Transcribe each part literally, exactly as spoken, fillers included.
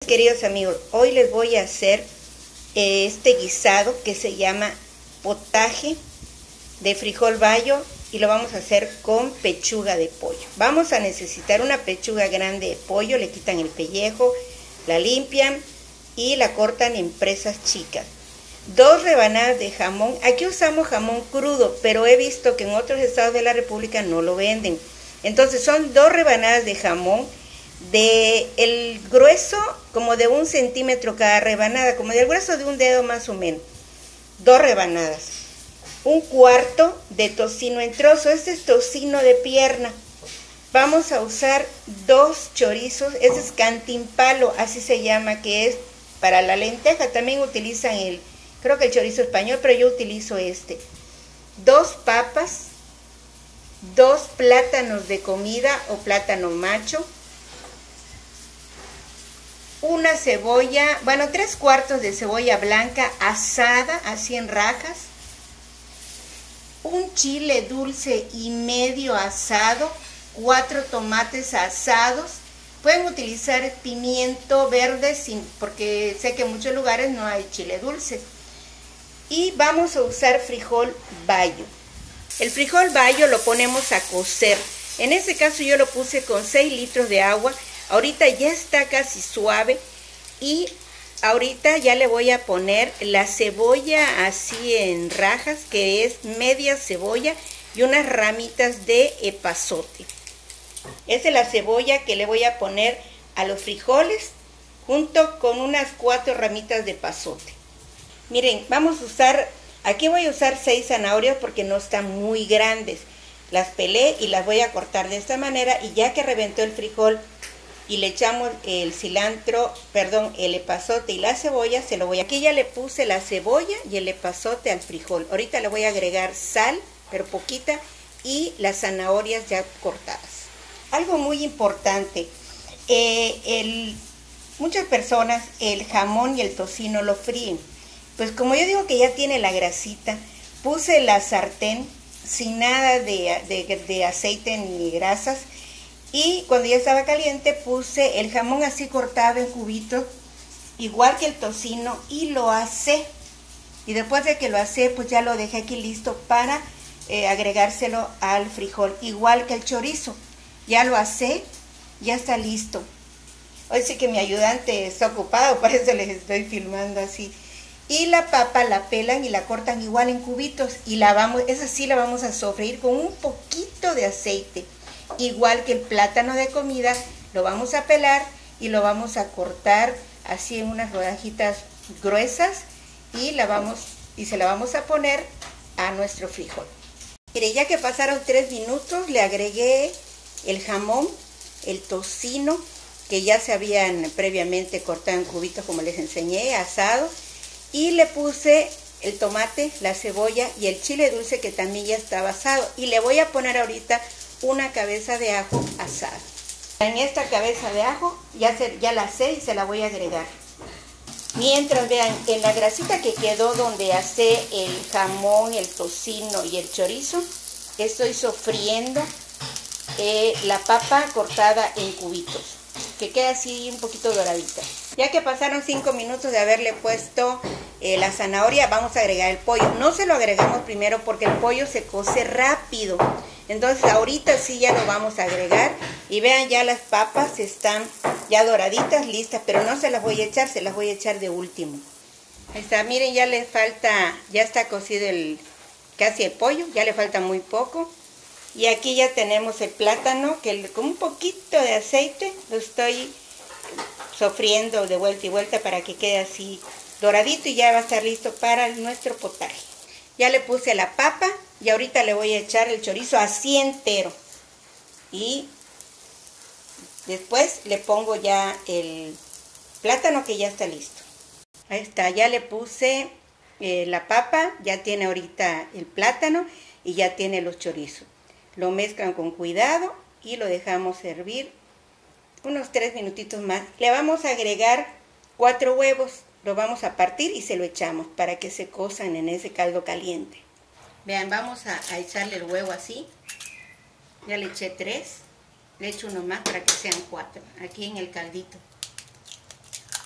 Queridos amigos, hoy les voy a hacer eh, este guisado que se llama potaje de frijol bayo y lo vamos a hacer con pechuga de pollo. Vamos a necesitar una pechuga grande de pollo, le quitan el pellejo, la limpian y la cortan en presas chicas. Dos rebanadas de jamón, aquí usamos jamón crudo, pero he visto que en otros estados de la República no lo venden. Entonces son dos rebanadas de jamón de el grueso como de un centímetro cada rebanada, como del grueso de un dedo más o menos. Dos rebanadas. Un cuarto de tocino en trozo, este es tocino de pierna. Vamos a usar dos chorizos, este es cantimpalo, así se llama, que es para la lenteja. También utilizan el, creo que el chorizo español, pero yo utilizo este. Dos papas, dos plátanos de comida o plátano macho, una cebolla, bueno, tres cuartos de cebolla blanca asada, así en rajas, un chile dulce y medio asado, cuatro tomates asados, pueden utilizar pimiento verde, sin, porque sé que en muchos lugares no hay chile dulce, y vamos a usar frijol bayo. El frijol bayo lo ponemos a cocer, en este caso yo lo puse con seis litros de agua. Ahorita ya está casi suave y ahorita ya le voy a poner la cebolla así en rajas, que es media cebolla y unas ramitas de epazote. Esa es la cebolla que le voy a poner a los frijoles junto con unas cuatro ramitas de epazote. Miren, vamos a usar, aquí voy a usar seis zanahorias porque no están muy grandes. Las pelé y las voy a cortar de esta manera y ya que reventó el frijol, y le echamos el cilantro, perdón, el epazote y la cebolla, se lo voy a... Aquí ya le puse la cebolla y el epazote al frijol. Ahorita le voy a agregar sal, pero poquita, y las zanahorias ya cortadas. Algo muy importante, eh, el, muchas personas el jamón y el tocino lo fríen. Pues como yo digo que ya tiene la grasita, puse la sartén sin nada de, de, de aceite ni grasas. Y cuando ya estaba caliente puse el jamón así cortado en cubitos, igual que el tocino, y lo asé. Y después de que lo asé, pues ya lo dejé aquí listo para eh, agregárselo al frijol, igual que el chorizo. Ya lo asé, ya está listo. Hoy sí que mi ayudante está ocupado, por eso les estoy filmando así. Y la papa la pelan y la cortan igual en cubitos, y la vamos, esa sí la vamos a sofreír con un poquito de aceite. Igual que el plátano de comida, lo vamos a pelar y lo vamos a cortar así en unas rodajitas gruesas y la vamos y se la vamos a poner a nuestro frijol. Mire, ya que pasaron tres minutos, le agregué el jamón, el tocino, que ya se habían previamente cortado en cubitos como les enseñé, asado, y le puse el tomate, la cebolla y el chile dulce que también ya estaba asado, y le voy a poner ahorita una cabeza de ajo asada. En esta cabeza de ajo ya, se, ya la asé y se la voy a agregar. Mientras, vean, en la grasita que quedó donde asé el jamón, el tocino y el chorizo, estoy sofriendo eh, la papa cortada en cubitos, que queda así un poquito doradita. Ya que pasaron cinco minutos de haberle puesto eh, la zanahoria, vamos a agregar el pollo. No se lo agregamos primero porque el pollo se cose rápido. Entonces ahorita sí ya lo vamos a agregar. Y vean, ya las papas están ya doraditas, listas, pero no se las voy a echar, se las voy a echar de último. Ahí está, miren, ya le falta, ya está cocido el, casi el pollo, ya le falta muy poco. Y aquí ya tenemos el plátano, que con un poquito de aceite lo estoy sofriendo de vuelta y vuelta para que quede así doradito y ya va a estar listo para nuestro potaje. Ya le puse la papa y ahorita le voy a echar el chorizo así entero. Y después le pongo ya el plátano que ya está listo. Ahí está, ya le puse eh, la papa, ya tiene ahorita el plátano y ya tiene los chorizos. Lo mezclan con cuidado y lo dejamos hervir unos tres minutitos más. Le vamos a agregar cuatro huevos, lo vamos a partir y se lo echamos para que se cosan en ese caldo caliente. Vean, vamos a, a echarle el huevo así. Ya le eché tres, le echo uno más para que sean cuatro, aquí en el caldito.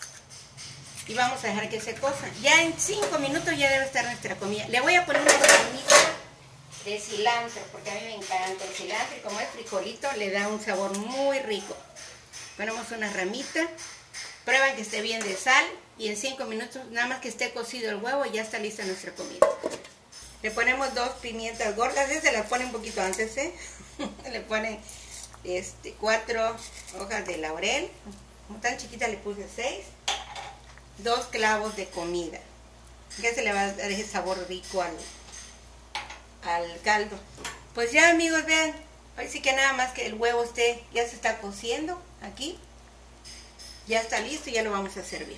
y vamos a dejar que se cosa. Ya en cinco minutos ya debe estar nuestra comida. Le voy a poner una ramita de cilantro, porque a mí me encanta el cilantro y como es frijolito le da un sabor muy rico. Ponemos una ramita, prueban que esté bien de sal y en cinco minutos, nada más que esté cocido el huevo, ya está lista nuestra comida. Le ponemos dos pimientas gordas, se las ponen un poquito antes, ¿eh? Le ponen este, cuatro hojas de laurel, como tan chiquita le puse seis, dos clavos de comida, que se le va a dar ese sabor rico al, al caldo. Pues ya amigos, vean, ahora sí que nada más que el huevo esté, ya se está cociendo aquí, ya está listo y ya lo vamos a servir.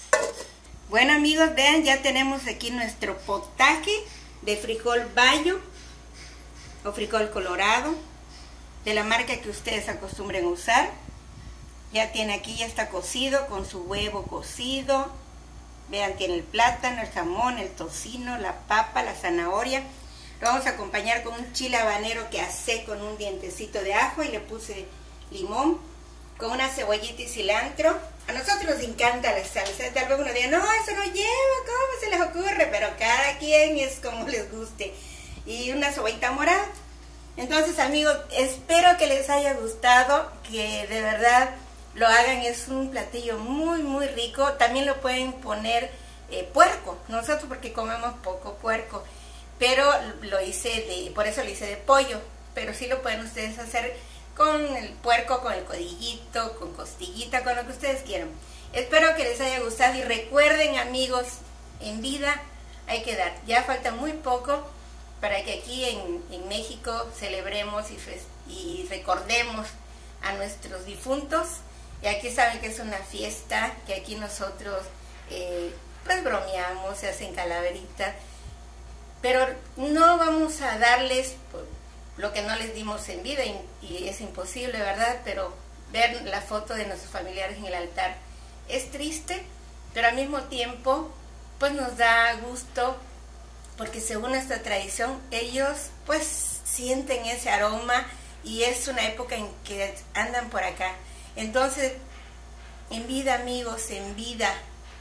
Bueno amigos, vean, ya tenemos aquí nuestro potaje de frijol bayo o frijol colorado, de la marca que ustedes acostumbren a usar. Ya tiene aquí, ya está cocido con su huevo cocido. Vean, tiene el plátano, el jamón, el tocino, la papa, la zanahoria. Lo vamos a acompañar con un chile habanero que asé con un dientecito de ajo y le puse limón, con una cebollita y cilantro. A nosotros nos encanta la salsa. Tal vez uno diga, no, eso no lleva, ¿cómo se les ocurre? Pero cada quien es como les guste. Y una cebollita morada. Entonces amigos, espero que les haya gustado, que de verdad lo hagan. Es un platillo muy muy rico. También lo pueden poner eh, puerco, nosotros porque comemos poco puerco, pero lo hice de, por eso lo hice de pollo, pero sí lo pueden ustedes hacer con el puerco, con el codillito, con costillita, con lo que ustedes quieran. Espero que les haya gustado y recuerden amigos, en vida hay que dar. Ya falta muy poco para que aquí en, en México celebremos y, y recordemos a nuestros difuntos. Y aquí saben que es una fiesta, que aquí nosotros eh, pues bromeamos, se hacen calaveritas, pero no vamos a darles lo que no les dimos en vida, y, y es imposible, ¿verdad? Pero ver la foto de nuestros familiares en el altar es triste, pero al mismo tiempo pues nos da gusto, porque según nuestra tradición ellos pues sienten ese aroma y es una época en que andan por acá. Entonces, en vida amigos, en vida,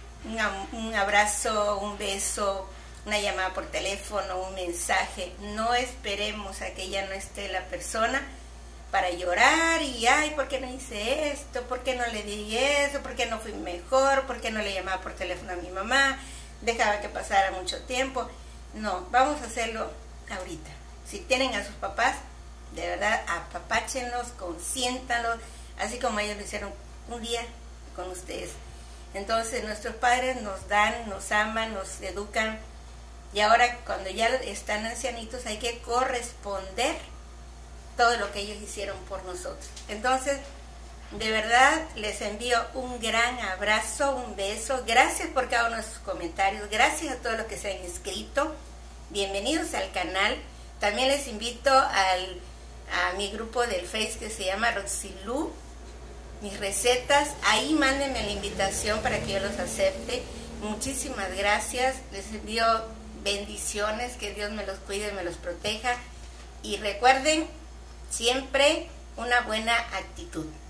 un, un abrazo, un beso, una llamada por teléfono, un mensaje. No esperemos a que ya no esté la persona para llorar y, ay, ¿por qué no hice esto? ¿Por qué no le di eso? ¿Por qué no fui mejor? ¿Por qué no le llamaba por teléfono a mi mamá? Dejaba que pasara mucho tiempo. No, vamos a hacerlo ahorita. Si tienen a sus papás, de verdad, apapáchenlos, consiéntanlos, así como ellos lo hicieron un día con ustedes. Entonces nuestros padres nos dan, nos aman, nos educan, y ahora cuando ya están ancianitos hay que corresponder todo lo que ellos hicieron por nosotros. Entonces, de verdad, les envío un gran abrazo, un beso. Gracias por cada uno de sus comentarios. Gracias a todos los que se han inscrito. Bienvenidos al canal. También les invito al, a mi grupo del Face que se llama Roxilú, mis recetas. Ahí mándenme la invitación para que yo los acepte. Muchísimas gracias. Les envío bendiciones. Que Dios me los cuide y me los proteja. Y recuerden siempre una buena actitud.